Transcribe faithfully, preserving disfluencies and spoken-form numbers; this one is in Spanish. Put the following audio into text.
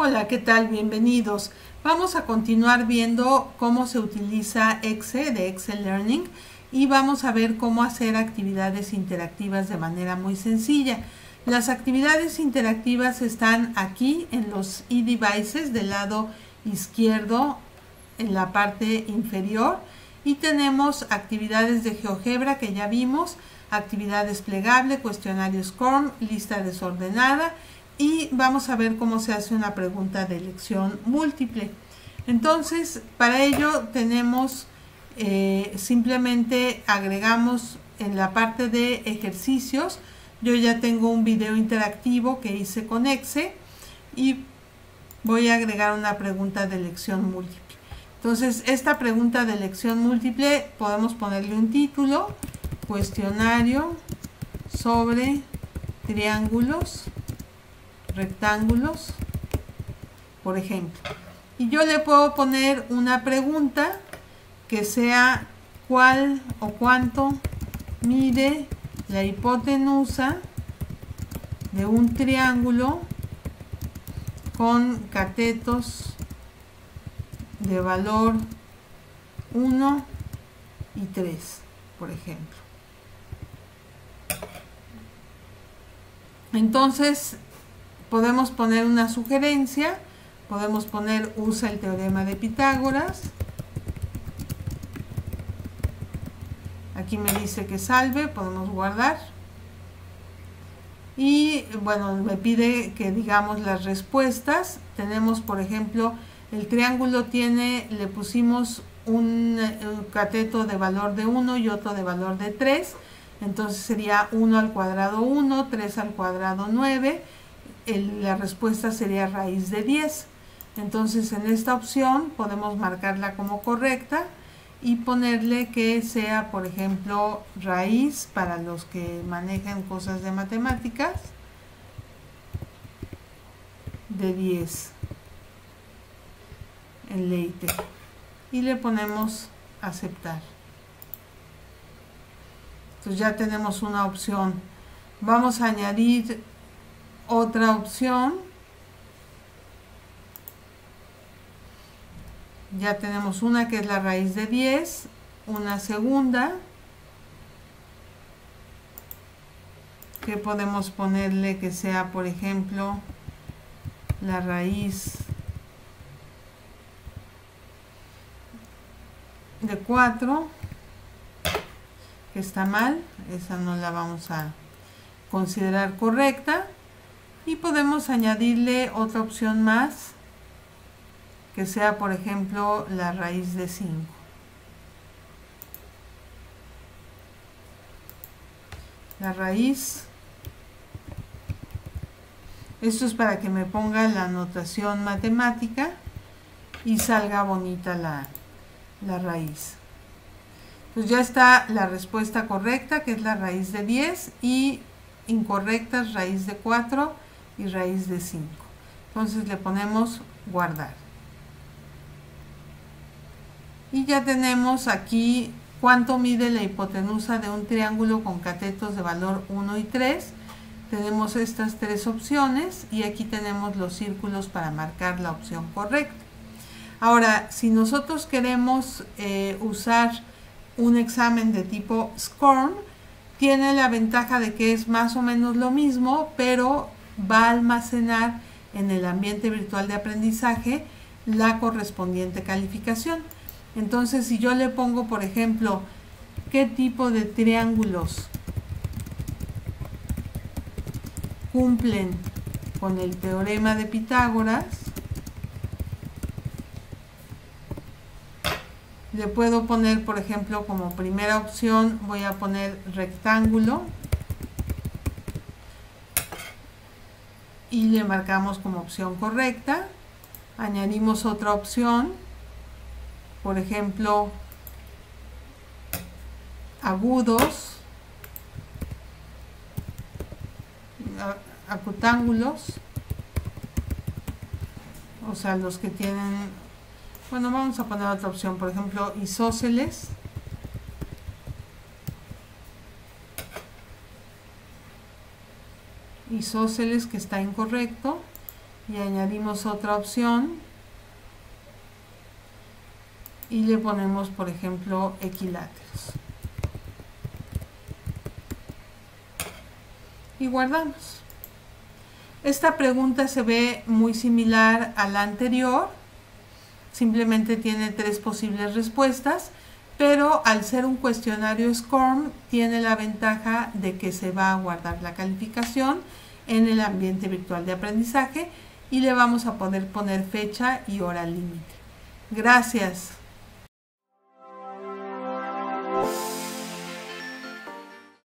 Hola, ¿qué tal? Bienvenidos. Vamos a continuar viendo cómo se utiliza Exe de Excel Learning y vamos a ver cómo hacer actividades interactivas de manera muy sencilla. Las actividades interactivas están aquí en los eDevices del lado izquierdo en la parte inferior y tenemos actividades de GeoGebra que ya vimos, actividad desplegable, cuestionario SCORM, lista desordenada y vamos a ver cómo se hace una pregunta de elección múltiple. Entonces, para ello tenemos eh, simplemente agregamos en la parte de ejercicios. Yo ya tengo un video interactivo que hice con Exe y voy a agregar una pregunta de elección múltiple. Entonces, esta pregunta de elección múltiple podemos ponerle un título, cuestionario sobre triángulos, rectángulos, por ejemplo. Y yo le puedo poner una pregunta que sea cuál o cuánto mide la hipotenusa de un triángulo con catetos de valor uno y tres, por ejemplo. Entonces, podemos poner una sugerencia, podemos poner usa el teorema de Pitágoras. Aquí me dice que salve, podemos guardar. Y bueno, me pide que digamos las respuestas. Tenemos, por ejemplo, el triángulo tiene, le pusimos un, un cateto de valor de uno y otro de valor de tres. Entonces sería uno al cuadrado uno, tres al cuadrado nueve. El, la respuesta sería raíz de diez. Entonces en esta opción podemos marcarla como correcta y ponerle que sea, por ejemplo, raíz para los que manejan cosas de matemáticas de diez en LaTeX y le ponemos aceptar. Entonces ya tenemos una opción. Vamos a añadir otra opción. Ya tenemos una que es la raíz de diez, una segunda que podemos ponerle que sea, por ejemplo, la raíz de cuatro, que está mal, esa no la vamos a considerar correcta, y podemos añadirle otra opción más que sea, por ejemplo, la raíz de cinco. La raíz, esto es para que me ponga la notación matemática y salga bonita la, la raíz. Pues ya está la respuesta correcta, que es la raíz de diez, y incorrectas raíz de cuatro y raíz de cinco. Entonces le ponemos guardar. Y ya tenemos aquí cuánto mide la hipotenusa de un triángulo con catetos de valor uno y tres. Tenemos estas tres opciones y aquí tenemos los círculos para marcar la opción correcta. Ahora, si nosotros queremos eh, usar un examen de tipo SCORM, tiene la ventaja de que es más o menos lo mismo, pero va a almacenar en el ambiente virtual de aprendizaje la correspondiente calificación. Entonces, si yo le pongo, por ejemplo, qué tipo de triángulos cumplen con el teorema de Pitágoras, le puedo poner, por ejemplo, como primera opción, voy a poner rectángulo y le marcamos como opción correcta. Añadimos otra opción, por ejemplo, agudos, acutángulos, o sea, los que tienen, bueno, vamos a poner otra opción, por ejemplo, isósceles, isósceles que está incorrecto, y añadimos otra opción y le ponemos, por ejemplo, equiláteros y guardamos. Esta pregunta se ve muy similar a la anterior, simplemente tiene tres posibles respuestas, pero al ser un cuestionario SCORM tiene la ventaja de que se va a guardar la calificación en el ambiente virtual de aprendizaje y le vamos a poder poner fecha y hora límite. Gracias.